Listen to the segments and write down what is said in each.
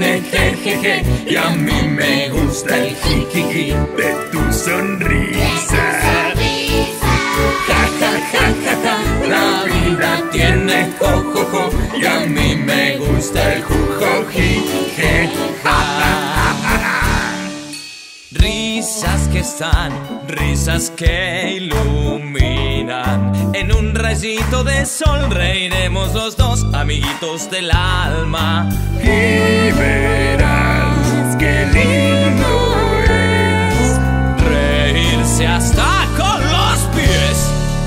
tiene jejeje, y a mí me gusta el jijiji de tu sonrisa. Ja, ja, ja, ja, ja. La vida tiene jojojo, y a mí me gusta el jujojije. Ja, ja, ja, ja, ja. Risas que están, risas que iluminan. En un rayito de sol reiremos los dos, amiguitos del alma. Y verás qué lindo es reírse hasta con los pies.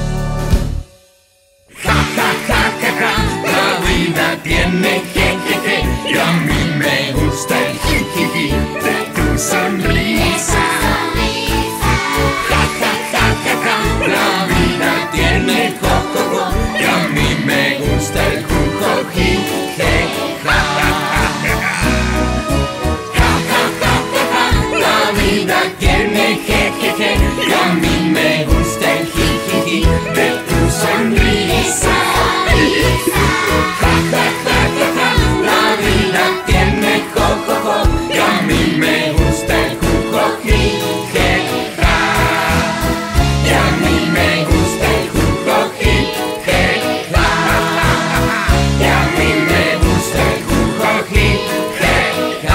Ja, ja, ja, ja, ja. La vida tiene jejeje, y a mí me gusta el jijiji de tu sonrisa. Ja, ja, ja, ja, ja. La vida tiene jojojo, y a mí me gusta el jujojije. Ja, ja, ja, ja, ja. Ja, ja, ja, ja, ja. La vida tiene jejeje, y a mí me gusta el jijiji de tu sonrisa. Ja, ja, ja, ja, ja. La vida tiene jojojo, y a mí me gusta el jujojije. Ja. Y a mí me gusta el jujojije. Ja. Y a mí me gusta el jujojije. Ja.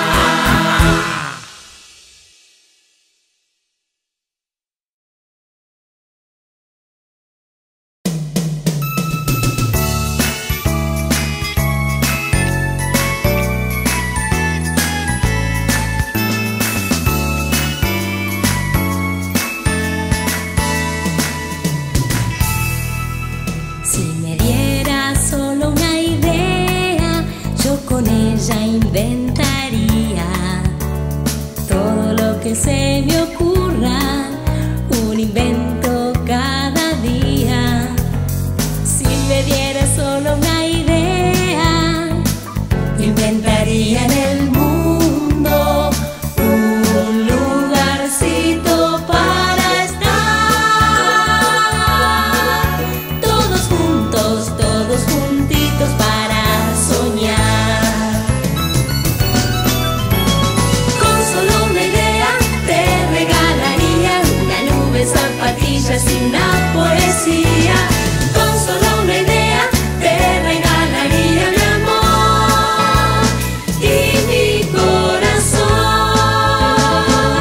Si me diera solo una idea, yo con ella inventaría todo lo que se me ocurra, un invento cada día. Si me diera solo una idea, inventaría en el mundo un lugarcito para estar, todos juntitos para soñar. Con solo una idea te regalaría una nube, zapatillas y una poesía. Con solo una idea te regalaría mi amor y mi corazón.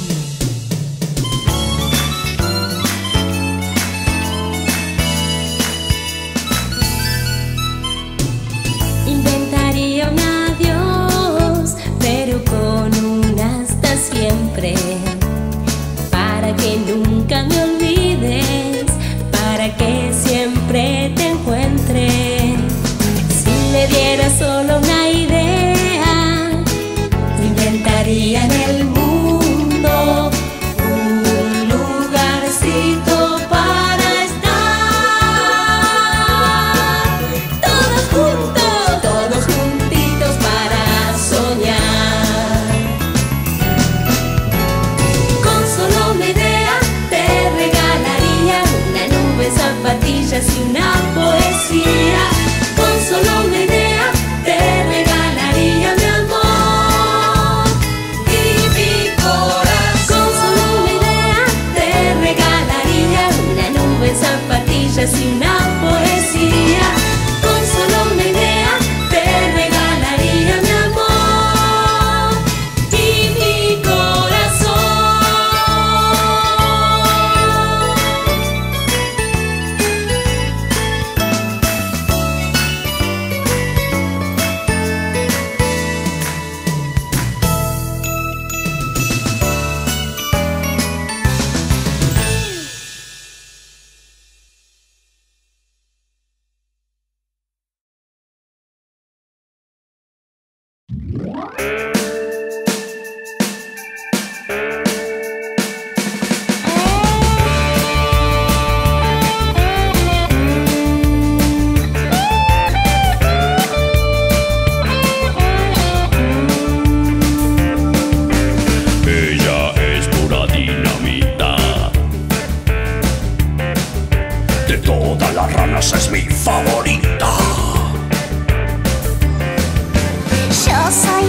Inventaría un adiós, pero con un hasta siempre, para que nunca me olvides, para que siempre te encuentre. Si me diera solo una idea, inventaría en el mundo un lugarcito para estar, todos juntitos para soñar. Con solo una idea te regalaría una nube, zapatillas y una poesía. Con solo una idea te regalaría mi amor y mi corazón. Con solo una idea te regalaría una nube, zapatillas y una poesía. Con solo una idea te regalaría mi amor y mi ranas es mi favorita. Yo soy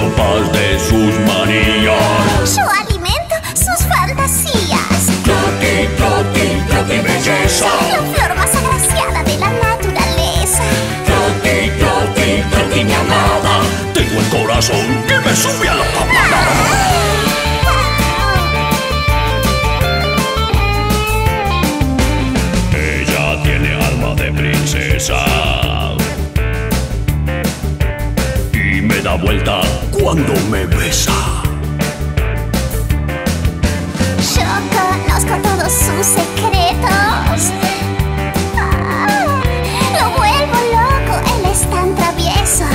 compás de sus manías. Yo alimento sus fantasías. Cloti, Cloti, Cloti, belleza. La flor más agraciada de la naturaleza. Cloti, Cloti, Cloti, mi amada. Tengo el corazón que me sube a la papada. Ella tiene alma de princesa y me da vuelta cuando me besa. Yo conozco todos sus secretos. Lo vuelvo loco, él es tan travieso.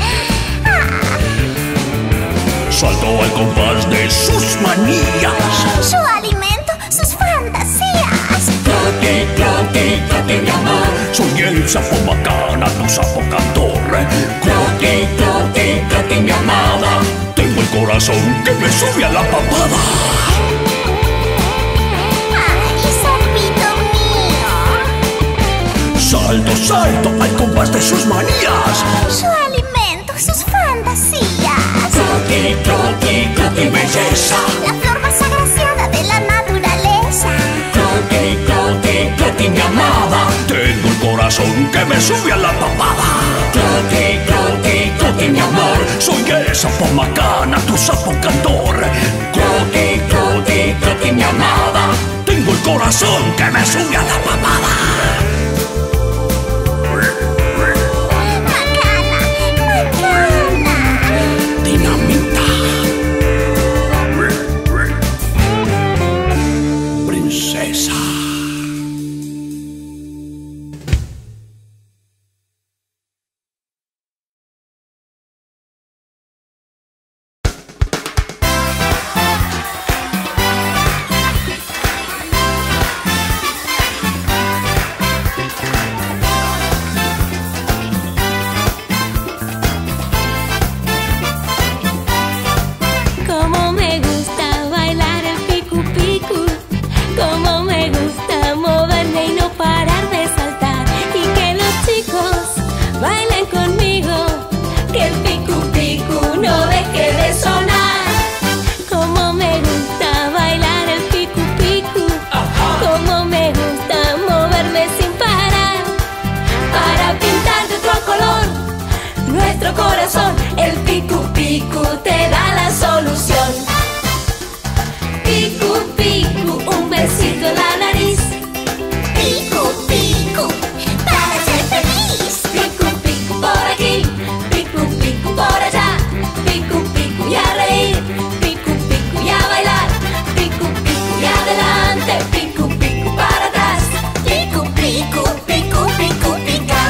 Salto al compás de sus manías. Yo alimento sus fantasías. Cloti, Cloti, Cloti, mi amor. Soy el sapo bacana, tu sapo cantor. Cloti, Cloti, Cloti, mi amada. Tengo el corazón que me sube a la papada. Ay, sapito mío. Salto, salto al compás de sus manías. Yo alimento sus fantasías. Cloti, Cloti, Cloti, belleza. La flor más agraciada de la naturaleza. Cloti, Cloti, Cloti, mi amada. Tengo el corazón que me sube a la papada. Cloti, Cloti, Cloti, mi amor. Soy el sapo macana, tu sapo cantor. Cloti, Cloti, Cloti, mi amada. Tengo el corazón que me sube a la papada. Dinamita. Princesa. Como me gusta bailar el picu picu, como me gusta moverme y no parar de saltar, y que los chicos bailen conmigo, que el picu picu no deje de sonar. Como me gusta bailar el picu picu, como me gusta moverme sin parar, para pintar de otro color nuestro corazón. El picu picu te da la solución. Picu picu, un besito en la nariz. Picu, picu, para ser feliz. Picu picu por aquí, picu picu por allá, picu picu y a reír, picu picu y a bailar, picu picu y adelante, picu picu para atrás. Picu, picu, picu, picu, pica.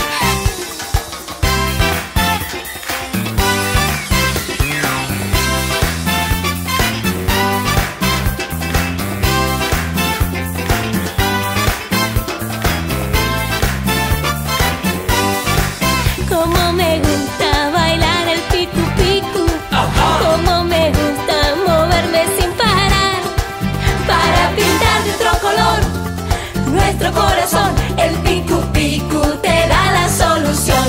Como me gusta bailar el picu picu, como me gusta moverme sin parar, para pintar de otro color nuestro corazón. El picu picu te da la solución.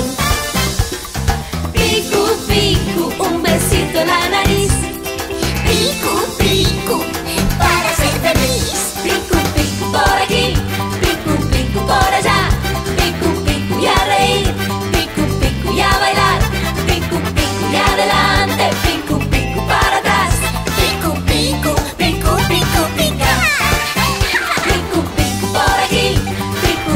Picu picu, un besito en la nariz. Picu, picu, para ser feliz. Picu picu por aquí, picu picu por allá, picu picu y a reír, picu picu y a bailar, picu picu y adelante, picu picu para atrás. Picu, picu, picu, picu, pica. Picu picu por aquí, picu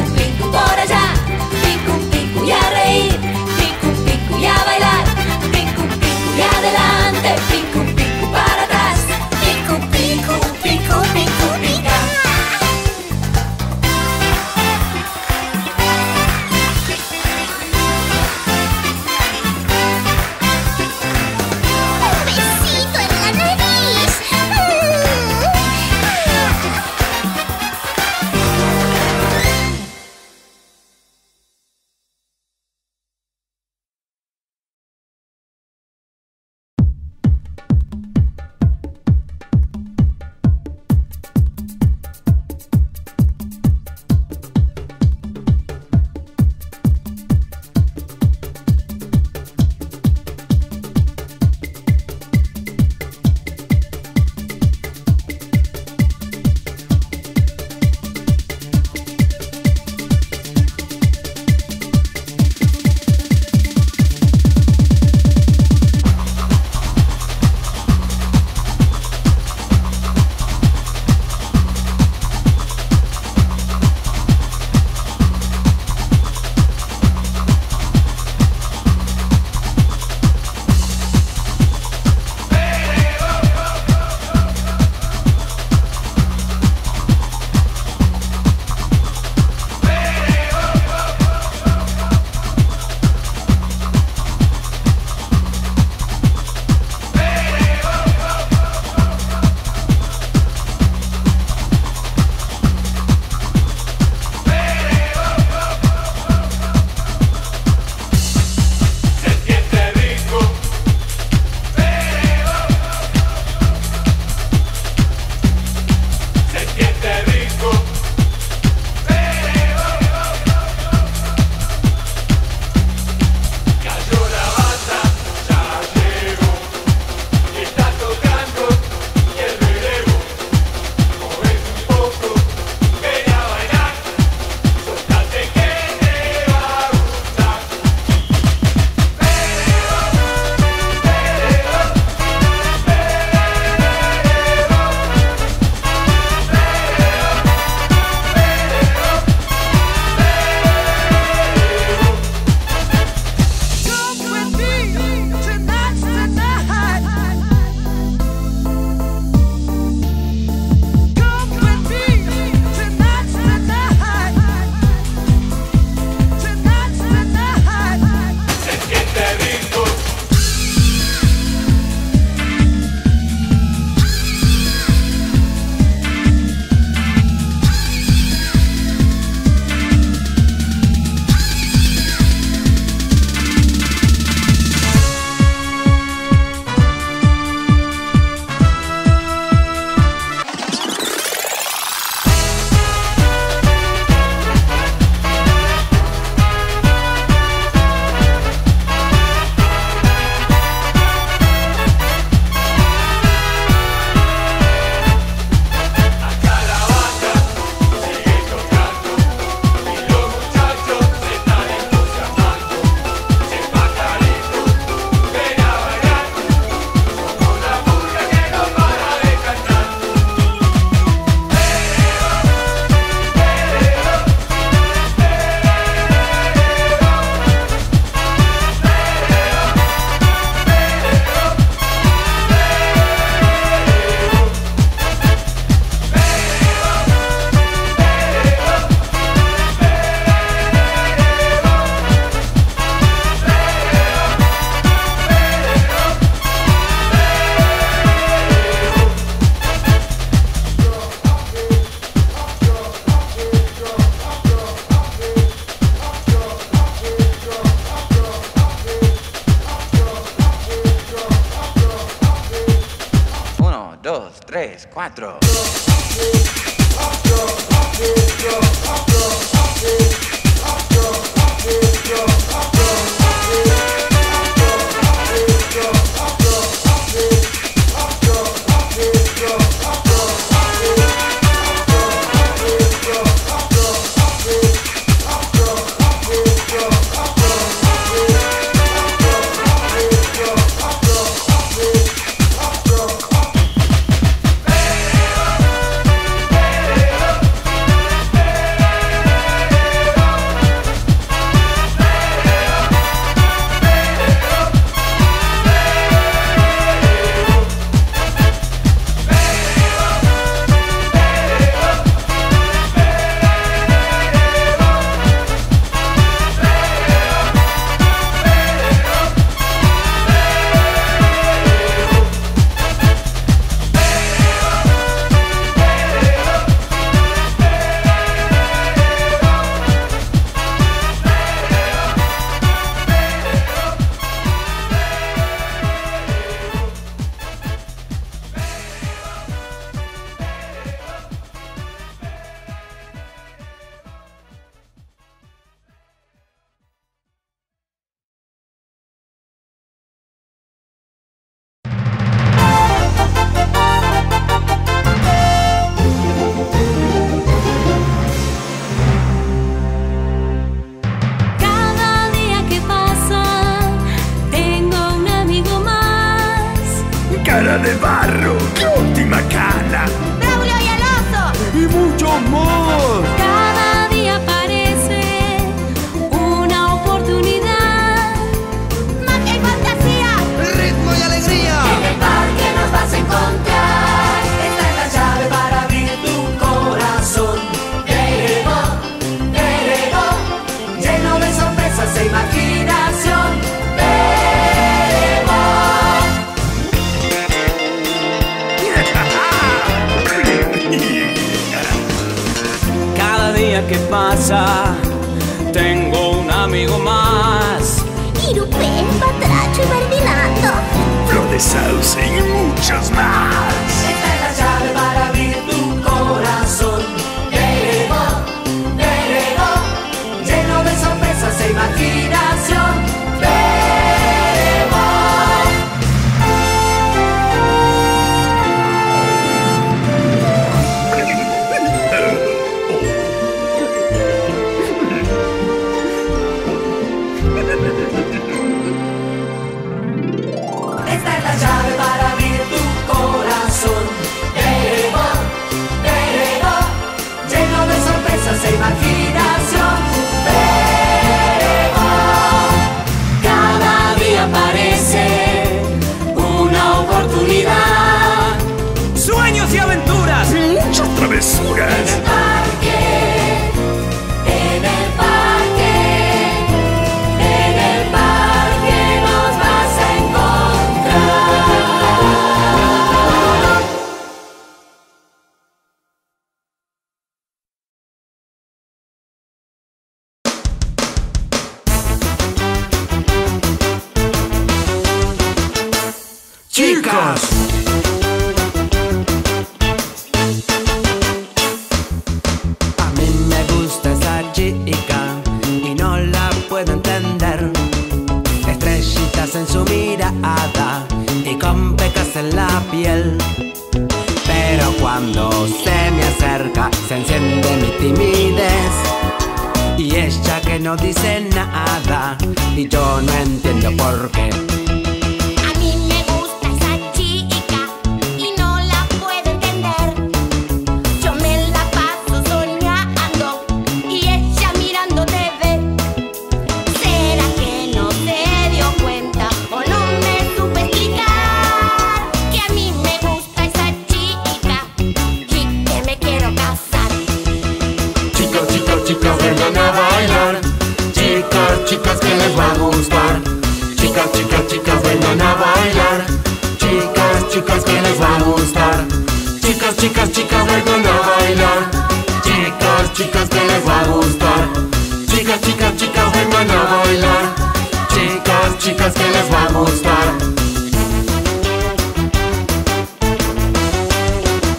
3, 4. Cara de barro, qué última cana. Braulio y el oso. Y muchos más. Cada día aparece una oportunidad. Magia y fantasía. Ritmo y alegría. En el parque nos vas a encontrar. Esta es la llave para abrir tu corazón. Verego, lleno de sorpresas e imaginación. Cada día que pasa, tengo un amigo más. Irupé, Batracho y Ferdinando. Flor de sauce y muchos más. Esta es la llave para abrir tu corazón. Verego, lleno de sorpresas e imaginación. Esta es la llave para abrir tu corazón. Verego, lleno de sorpresas e imaginación. Verego, cada día aparece una oportunidad. Sueños y aventuras. Muchas travesuras. En el parque nos vas a encontrar. Chicas. A mí me gusta esa chica y no la puedo entender. Estrellitas en su mirada y con pecas en la piel. Pero cuando se me acerca se enciende mi timidez. Y ella que no dice nada y yo no entiendo por qué. A mí me gusta esa chica y no la puedo entender. Yo me la paso soñando y ella mirando TV. ¿Será que no se dio cuenta o no me supe explicar? Que a mí me gusta esa chica y que me quiero casar. Chicos, chicos, chicas, vengan a bailar. Chicas, chicas, que les va a gustar. Chicas, chicas, chicas, vengan a bailar. Chicas, chicas, que les va a gustar. Chicas, chicas, chicas, vengan a bailar. Chicas, chicas, que les va a gustar. Chicas, chicas, chicas, vengan a bailar. Chicas, chicas, que les va a gustar.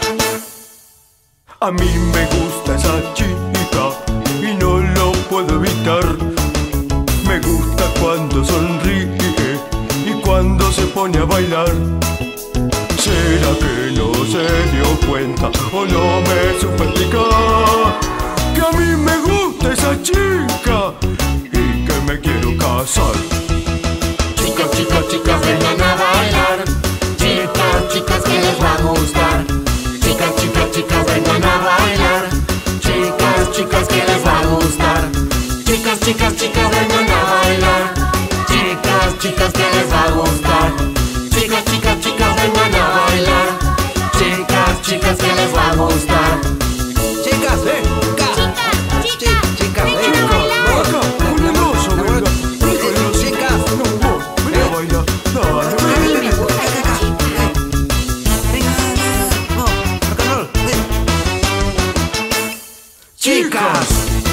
A mí me gusta esa chica y no lo puedo evitar. Me gusta cuando sonríe y cuando se pone a bailar. ¿Será que no se dio cuenta o no me supo explicar que a mí me gusta esa chica y que me quiero casar? Chicas, chicas, chicas, vengan a bailar. Chicas, chicas, que les va a gustar. Chicas, chicas, chicas, vengan a bailar. Chicas, chicas, que les va a gustar. Chicas, chicas, chicas, vengan a bailar. Chicas, chicas, que les va a gustar. Chicas, chicas, chicas, vengan a bailar. Chicas, chicas, que les va a gustar. Chicas, chicas, vengan a bailar. Acá, un hermoso, venga. Chicas, Venga a bailar. Dale, venga, rock and roll. Chicas.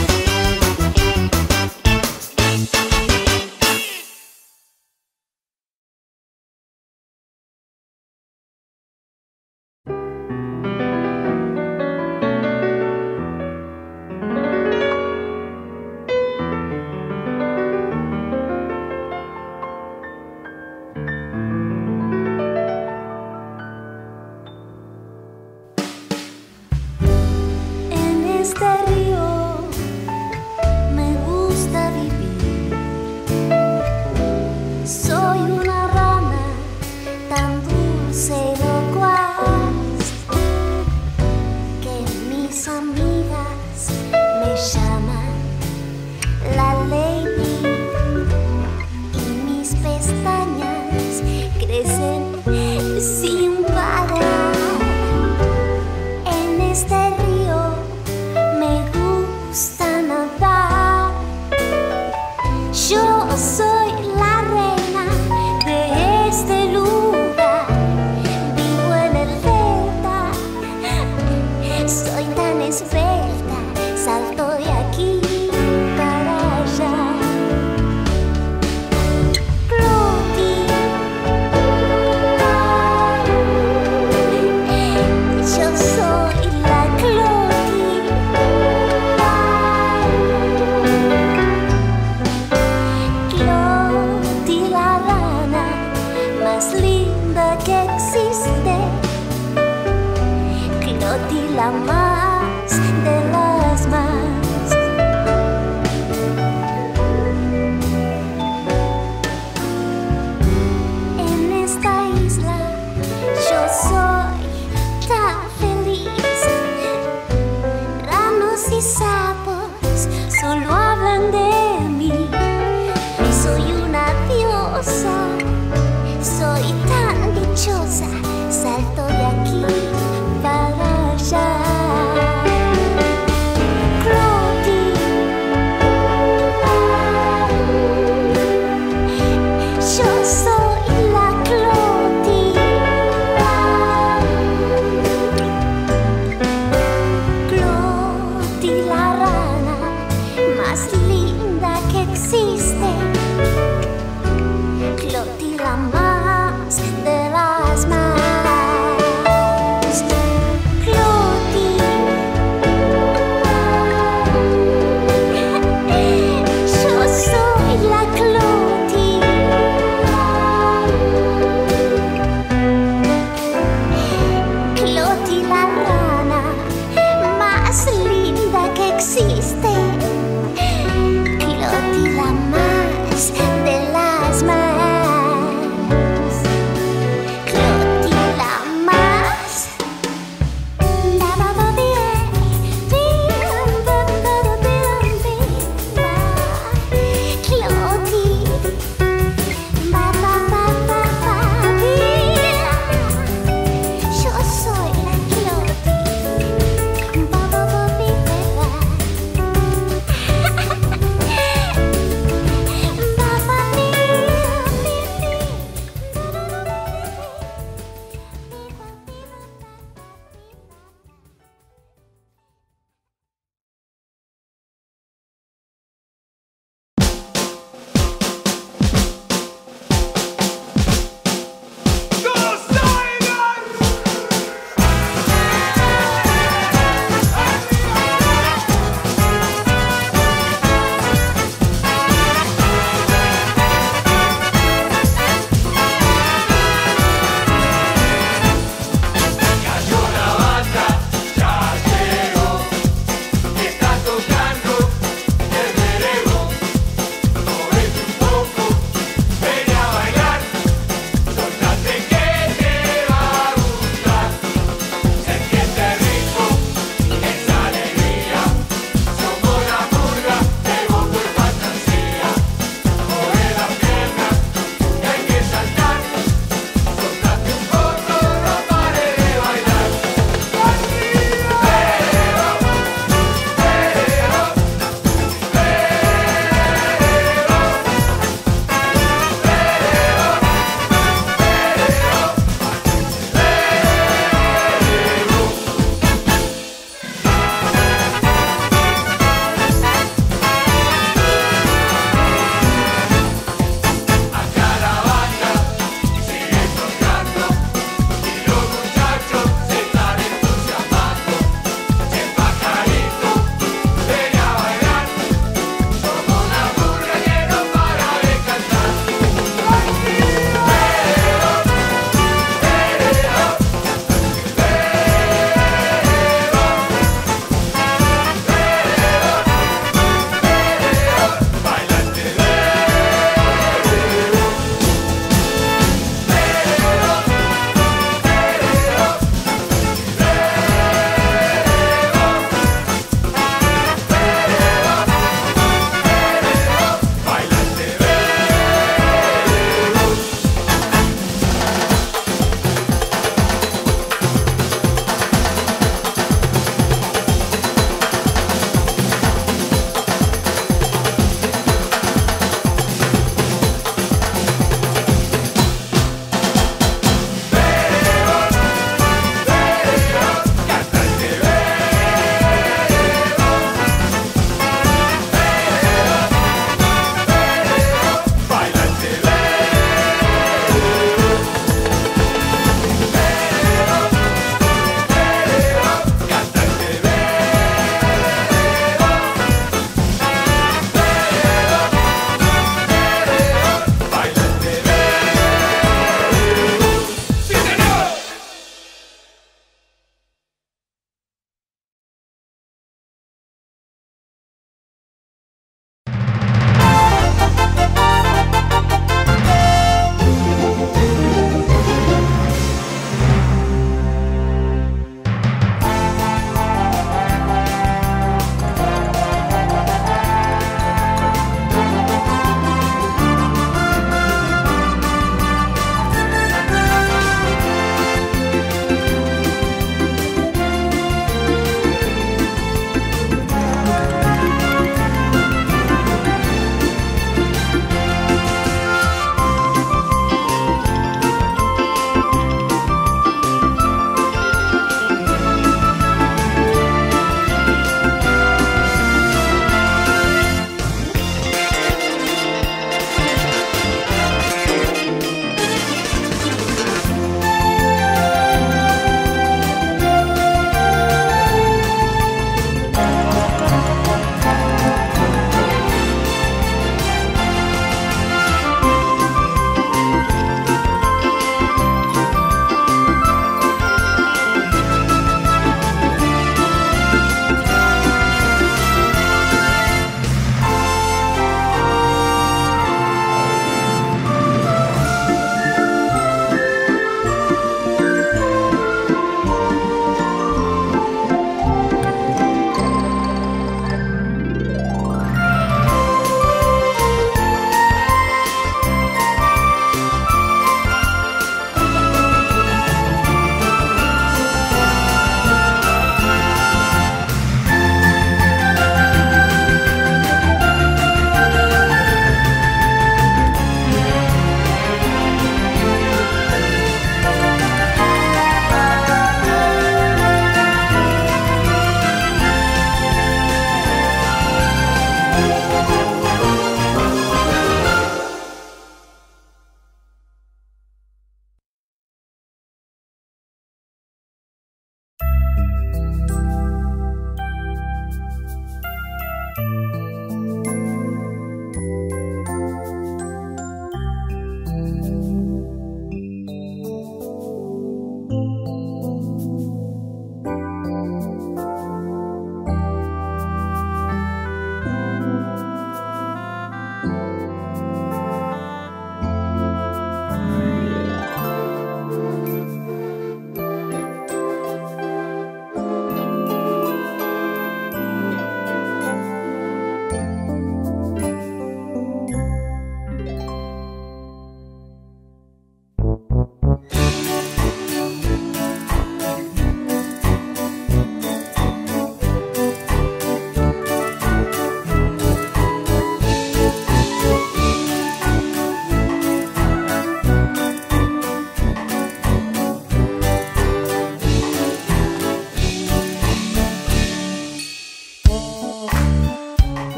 En este río me gusta vivir. Soy una rana tan dulce y locuaz que mis amigas me llaman la Lady y mis pestañas crecen sin parar. En este río me gusta nadar. Yo soy la reina de este lugar. Vivo en el delta. Soy tan esbelta. Salto de aquí para allá. Yo soy la Cloti. Cloti, la rana más linda que existe. Cloti, la más de las más.